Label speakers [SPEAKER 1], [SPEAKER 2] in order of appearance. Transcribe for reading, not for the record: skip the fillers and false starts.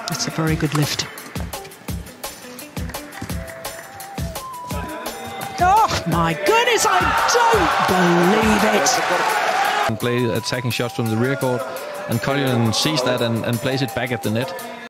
[SPEAKER 1] It's a very good lift. Oh my goodness, I don't believe it.
[SPEAKER 2] And play attacking shots from the rear court, and Koljonen sees that and plays it back at the net.